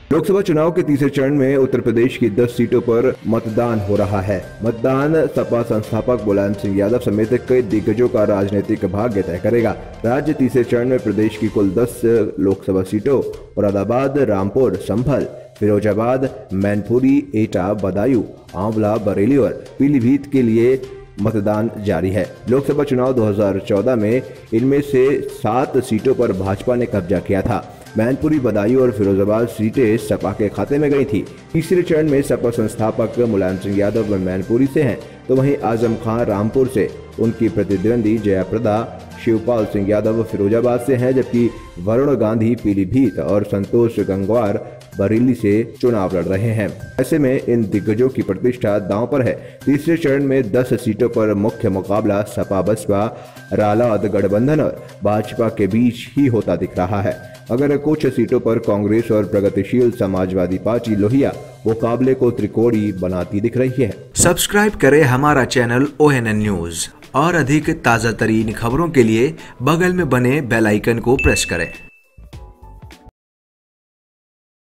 लोकसभा चुनाव के तीसरे चरण में उत्तर प्रदेश की 10 सीटों पर मतदान हो रहा है। मतदान सपा संस्थापक मुलायम सिंह यादव समेत कई दिग्गजों का राजनीतिक भाग्य तय करेगा। राज्य तीसरे चरण में प्रदेश की कुल 10 लोकसभा सीटों मुरादाबाद, रामपुर, संभल, फिरोजाबाद, मैनपुरी, एटा, बदायूं, आंवला, बरेली और पीलीभीत के लिए मतदान जारी है। लोकसभा चुनाव 2014 में इनमें से 7 सीटों पर भाजपा ने कब्जा किया था। मैनपुरी, बदायूं और फिरोजाबाद सीटें सपा के खाते में गई थी। तीसरे चरण में सपा संस्थापक मुलायम सिंह यादव मैनपुरी से हैं, तो वहीं आजम खान रामपुर से, उनकी प्रतिद्वंदी जयाप्रदा शिवपाल सिंह यादव फिरोजाबाद से हैं, जबकि वरुण गांधी पीलीभीत और संतोष गंगवार बरेली से चुनाव लड़ रहे हैं। ऐसे में इन दिग्गजों की प्रतिष्ठा दांव पर है। तीसरे चरण में 10 सीटों पर मुख्य मुकाबला सपा बसपा रालाद गठबंधन और भाजपा के बीच ही होता दिख रहा है। अगर कुछ सीटों पर कांग्रेस और प्रगतिशील समाजवादी पार्टी लोहिया मुकाबले को त्रिकोणी बनाती दिख रही है। सब्सक्राइब करें हमारा चैनल ONN न्यूज और अधिक ताज़ा तरीन खबरों के लिए बगल में बने बेल आइकन को प्रेस करें।